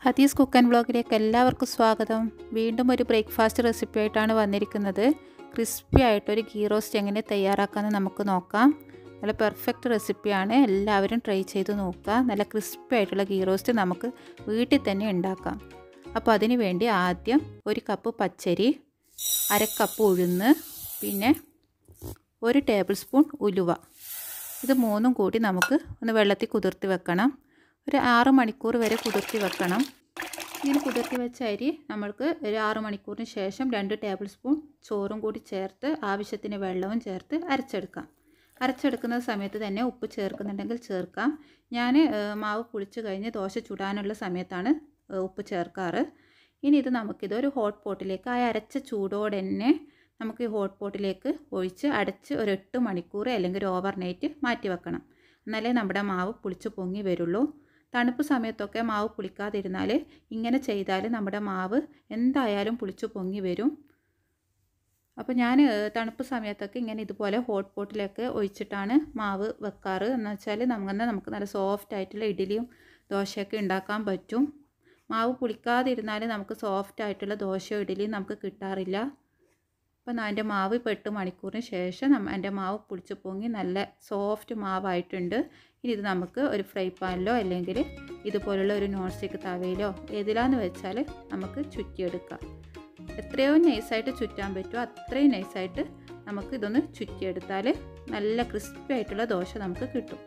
ഹതീസ് cook and വ്ളോഗിലേക്ക് എല്ലാവർക്കും സ്വാഗതം. വീണ്ടും ഒരു ബ്രേക്ക്ഫാസ്റ്റ് റെസിപ്പി ആയിട്ടാണ് വന്നിരിക്കുന്നത്. ക്രിസ്പി ആയിട്ടൊരു ഗീ റോസ്റ്റ് എങ്ങനെ തയ്യാറാക്കാമെന്ന് നമുക്ക് നോക്കാം. നല്ല പെർഫെക്റ്റ് റെസിപ്പിയാണ്, എല്ലാവരും ട്രൈ ചെയ്ത് നോക്കുക. നല്ല ക്രിസ്പി ആയിട്ടുള്ള ഗീ റോസ്റ്റ് നമുക്ക് വീട്ടിൽ തന്നെ ഉണ്ടാക്കാം. അപ്പോൾ അതിന് വേണ്ടി ആദ്യം ഒരു കപ്പ് പച്ചരി, അര കപ്പ് ഉഴുന്ന്, പിന്നെ 1 ടേബിൾ സ്പൂൺ ഉലുവ, ഇത് മൂന്നും കൂടി നമുക്ക് ഒന്ന് വെള്ളത്തിൽ കുതിർത്തി വെക്കണം. ഒരു 6 മണിക്കൂർ വരെ കുതിർത്തി വെക്കണം. ഇങ്ങനെ കുതിർത്തി വെച്ച അരി നമ്മൾക്ക് ഒരു 6 മണിക്കൂറിന് ശേഷം 2 ടേബിൾ സ്പൂൺ ചോറും കൂടി ചേർത്ത് ആവശ്യത്തിന് വെള്ളവും ചേർത്ത് അരച്ചെടുക്കാം. അരച്ചെടുക്കുന്ന സമയത്ത് തന്നെ ഉപ്പ് ചേർക്കുന്നുണ്ടെങ്കിൽ ചേർക്കാം. ഞാൻ മാവ് പുളിച്ച് കഴിഞ്ഞ് ദോശ ചുടാനുള്ള സമയത്താണ് ഉപ്പ് ചേർക്കാറ്. ഇനി നമുക്കിതൊരു ഹോട്ട് പോട്ടിലേക്ക് ആ അരച്ച ചൂടോടെ തന്നെ നമുക്ക് ഈ ഹോട്ട് പോട്ടിലേക്ക് ഒഴിച്ച് അടച്ച് ഒരു 8 മണിക്കൂർ അല്ലെങ്കിൽ ഒരു ഓവർനൈറ്റ് മാറ്റി വെക്കണം. എന്നാലേ നമ്മുടെ മാവ് പുളിച്ച് പൊങ്ങി വരുള്ളൂ. തണുപ്പ് സമയത്തൊക്കെ മാവ് പുളിക്കാതിരുന്നാൽ ഇങ്ങനെ ചെയ്താൽ നമ്മുടെ മാവ് എന്തായാലും പുളിച്ച് പൊങ്ങി വരും. അപ്പോൾ ഞാൻ തണുപ്പ് സമയത്തൊക്കെ ഇങ്ങനെ ഇതുപോലെ ഹോട്ട് പോട്ടിലേക്ക് ഒഴിച്ചിട്ടാണ് മാവ് വെക്കാറ്. എന്ന് വെച്ചാൽ നമുക്ക് നല്ല സോഫ്റ്റ് ആയിട്ടുള്ള ഇഡ്ഡലിയും ദോശയൊക്കെ ഉണ്ടാക്കാൻ പറ്റും. മാവ് പുളിക്കാതിരുന്നാൽ നമുക്ക് സോഫ്റ്റ് ആയിട്ടുള്ള ദോശയോ ഇഡ്ഡലിയും നമുക്ക് കിട്ടാറില്ല. അപ്പോൾ എൻ്റെ മാവ് ഇപ്പോൾ 8 മണിക്കൂറിന് ശേഷം എൻ്റെ മാവ് പുളിച്ച് പൊങ്ങി നല്ല സോഫ്റ്റ് മാവായിട്ടുണ്ട്. ഇനി ഇത് നമുക്ക് ഒരു ഫ്രൈ പാനിലോ അല്ലെങ്കിൽ ഇതുപോലുള്ള ഒരു നോൺ സ്റ്റിക്ക് തവയിലോ ഏതിലാന്ന് വെച്ചാൽ നമുക്ക് ചുറ്റിയെടുക്കാം. എത്രയോ നൈസായിട്ട് ചുറ്റാൻ പറ്റുമോ അത്രയും നൈസായിട്ട് നമുക്ക് ഇതൊന്ന് ചുറ്റിയെടുത്താൽ നല്ല ക്രിസ്പി ആയിട്ടുള്ള ദോശ നമുക്ക് കിട്ടും.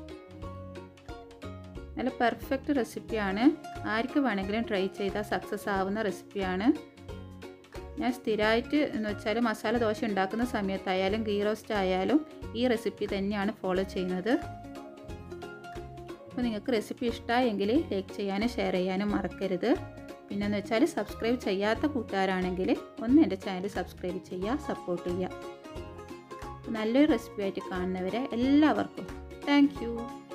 നല്ല പെർഫെക്റ്റ് റെസിപ്പിയാണ്, ആർക്ക് വേണമെങ്കിലും ട്രൈ ചെയ്താൽ സക്സസ് ആവുന്ന റെസിപ്പിയാണ്. ഞാൻ സ്ഥിരമായിട്ട് എന്ന് വെച്ചാൽ മസാല ദോശ ഉണ്ടാക്കുന്ന സമയത്തായാലും ഗീ റോസ്റ്റ് ആയാലും ഈ റെസിപ്പി തന്നെയാണ് ഫോളോ ചെയ്യുന്നത്. അപ്പോൾ നിങ്ങൾക്ക് റെസിപ്പി ഇഷ്ടമായെങ്കിൽ ലൈക്ക് ചെയ്യാനും ഷെയർ ചെയ്യാനും മറക്കരുത്. പിന്നെന്ന് വെച്ചാൽ സബ്സ്ക്രൈബ് ചെയ്യാത്ത കൂട്ടുകാരാണെങ്കിൽ ഒന്ന് എൻ്റെ ചാനൽ സബ്സ്ക്രൈബ് ചെയ്യുക, സപ്പോർട്ട് ചെയ്യുക. നല്ലൊരു റെസിപ്പി ആയിട്ട് കാണുന്നവരെ എല്ലാവർക്കും താങ്ക് യു.